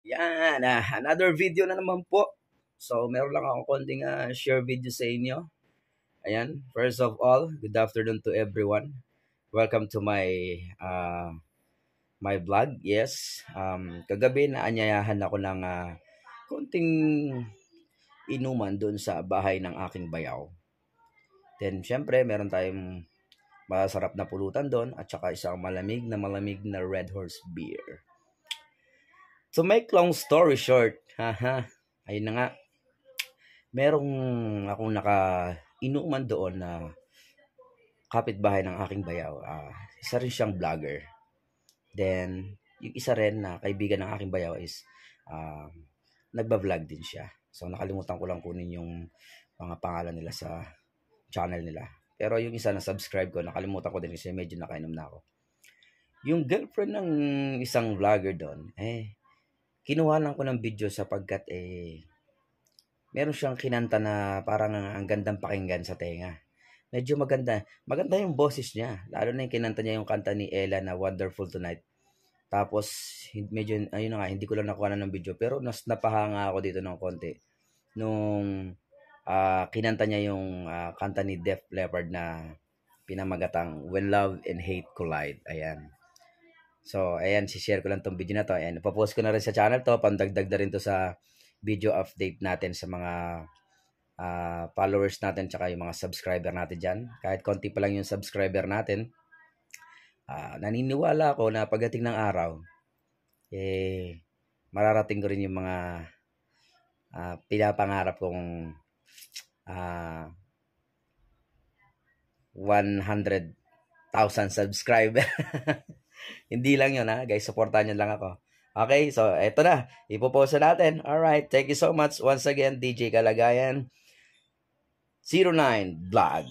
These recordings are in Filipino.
Yan, another video na naman po. So, meron lang akong konting share video sa inyo. Ayan, first of all, good afternoon to everyone. Welcome to my my vlog. Yes, kagabi naanyayahan ako ng konting inuman doon sa bahay ng aking bayaw. Then, syempre, meron tayong masarap na pulutan doon at saka isang malamig na Red Horse beer. To make long story short, ayun na nga, merong akong naka-inuman doon na kapitbahay ng aking bayaw. Isa rin siyang vlogger. Then, yung isa rin na kaibigan ng aking bayaw is nagba-vlog din siya. So, nakalimutan ko lang kunin yung mga pangalan nila sa channel nila. Pero yung isa na subscribe ko, nakalimutan ko din kasi medyo nakainom na ako. Yung girlfriend ng isang vlogger doon, kinuha lang ko ng video sapagkat meron siyang kinanta na parang ang gandang pakinggan sa tenga. Medyo maganda. Maganda yung boses niya. Lalo na yung kinanta niya yung kanta ni Ella na Wonderful Tonight. Tapos, medyo, ayun na nga, hindi ko lang nakuha ng video. Pero napahanga ako dito ng konti. Nung kinanta niya yung kanta ni Def Leppard na pinamagatang When Love and Hate Collide. Ayan. So, ayan, share ko lang tong video na to. Ayan, ipapost ko na rin sa channel to. Pandagdag na rin to sa video update natin sa mga followers natin tsaka yung mga subscriber natin dyan. Kahit konti pa lang yung subscriber natin, naniniwala ako na pagdating ng araw, mararating ko rin yung mga pinapangarap kong 100,000 subscriber. Hindi lang yun guys, supportan nyo lang ako. Okay, so eto na, ipopost na natin. Alright, thank you so much once again, DJ Kalagayan 09 Vlog.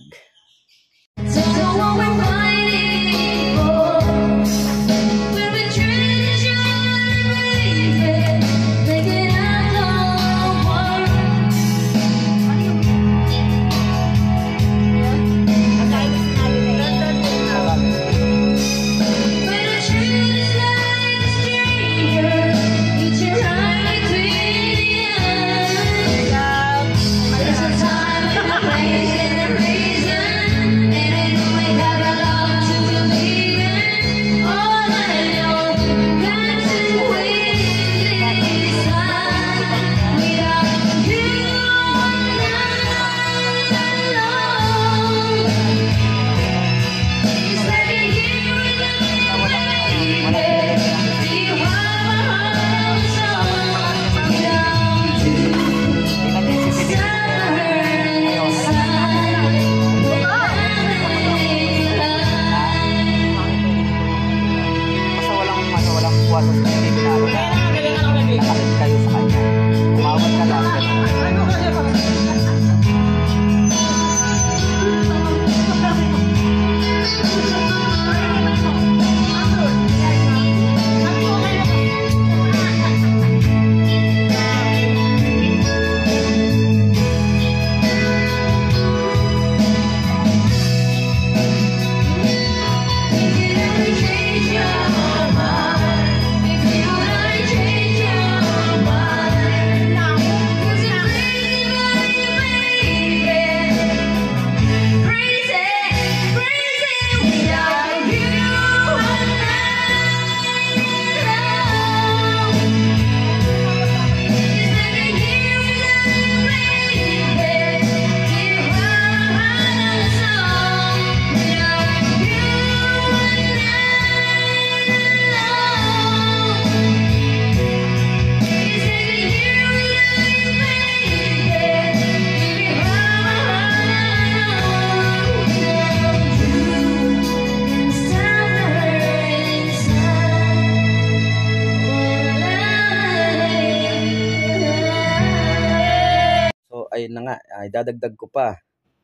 Ayun na nga, idadagdag ko pa.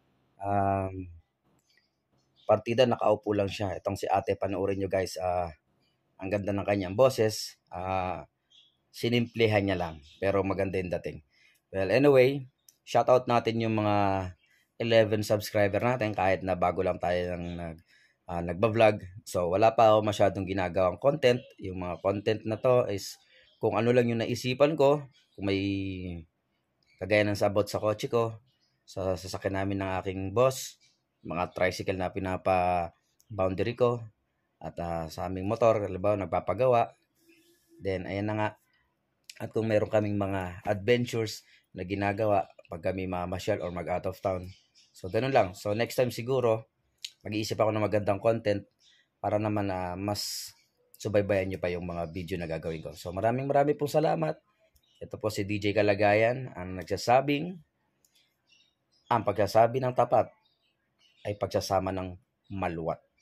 Partida, nakaupo lang siya. Itong si ate, panoorin nyo guys. Ang ganda ng kanyang boses. Sinimplehan niya lang. Pero maganda yung dating. Well, anyway, shoutout natin yung mga 11 subscriber natin. Kahit na bago lang tayo nagba-vlog. So, wala pa ako masyadong ginagawang content. Yung mga content na to is kung ano lang yung naisipan ko, kung may kagaya ng sabot sa kotse ko, sa sasakyan namin ng aking boss, mga tricycle na pinapa-boundary ko, at sa aming motor, halimbawa nagpapagawa, then ayan na nga. At kung meron kaming mga adventures na ginagawa pag kami mamasyal or mag-out of town. So, ganun lang. So, next time siguro, mag-iisip ako ng magandang content para naman mas subaybayan nyo pa yung mga video na gagawin ko. So, maraming pong salamat. Ito po si DJ Kalagayan, ang nagsasabing, ang pagsasabi ng tapat ay pagsasama ng maluwat.